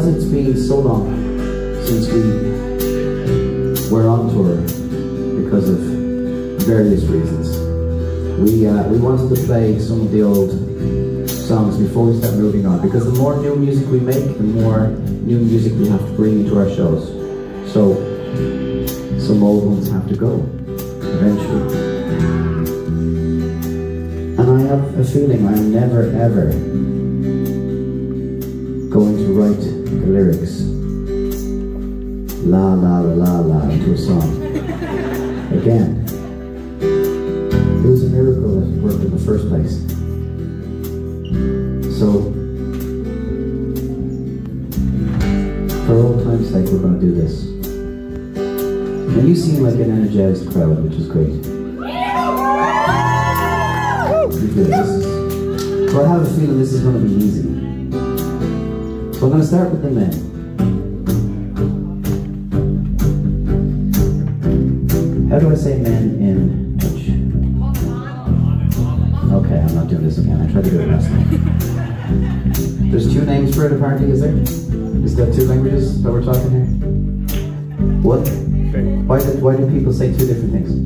because it's been so long since we were on tour because of various reasons, we wanted to play some of the old songs before we start moving on, because the more new music we make, the more new music we have to bring into our shows. So some old ones have to go eventually. And I have a feeling I'm never ever going to write the lyrics la la la la la into a song again. It was a miracle that it worked in the first place. So for old time's sake, we're going to do this. And you seem like an energized crowd, which is great. So I have a feeling this is going to be easy. So I'm going to start with the men. How do I say men in Dutch? Okay, I'm not doing this again. I tried to do it last time. There's two names for it apparently, is there? Is there two languages that we're talking here? What? Why do people say two different things?